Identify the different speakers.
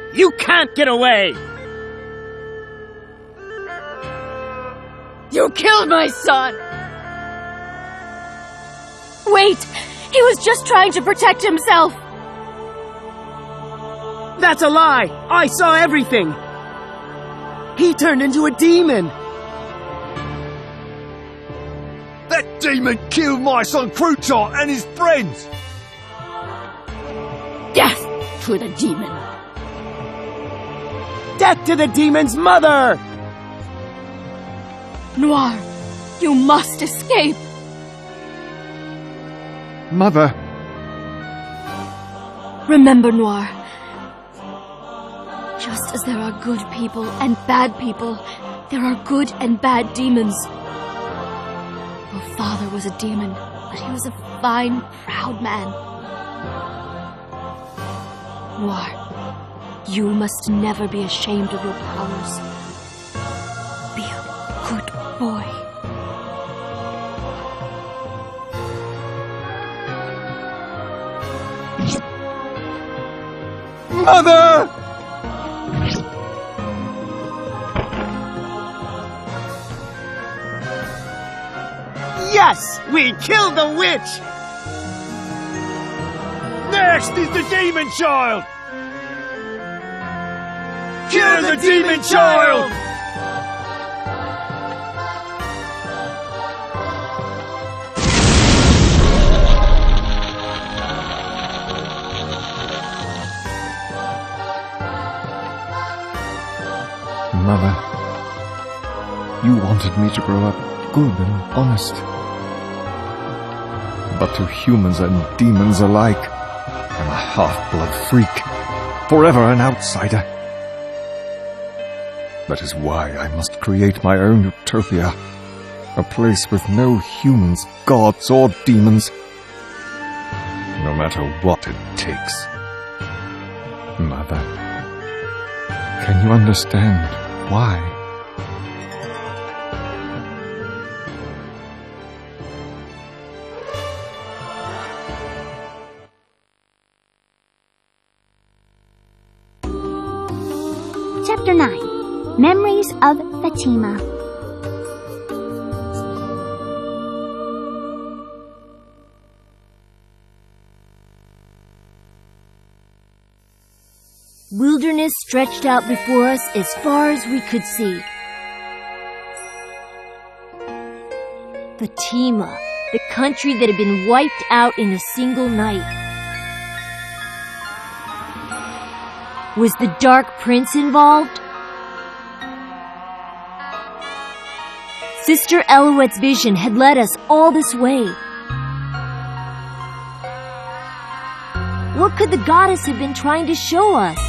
Speaker 1: You can't get away!
Speaker 2: You killed my son!
Speaker 3: Wait! He was just trying to protect himself!
Speaker 1: That's a lie! I saw everything! He turned into a demon!
Speaker 4: That demon killed my son Krutar and his friends!
Speaker 2: Death to the demon!
Speaker 1: Death to the demon's mother!
Speaker 3: Noir, you must escape!
Speaker 5: Mother!
Speaker 3: Remember, Noir. Just as there are good people and bad people, there are good and bad demons. Your father was a demon, but he was a fine, proud man. Noir, you must never be ashamed of your powers. Be a good boy.
Speaker 5: Mother!
Speaker 1: Yes! We killed the witch!
Speaker 4: Next is the demon child! Cure the demon child!
Speaker 5: Mother, you wanted me to grow up good and honest. But to humans and demons alike, I'm a half-blood freak, forever an outsider. That is why I must create my own utopia, a place with no humans, gods, or demons, no matter what it takes. Mother, can you understand why?
Speaker 6: Chapter 9. Memories of Fatima.
Speaker 3: Wilderness stretched out before us as far as we could see. Fatima, the country that had been wiped out in a single night. Was the Dark Prince involved? Sister Elouet's vision had led us all this way. What could the goddess have been trying to show us?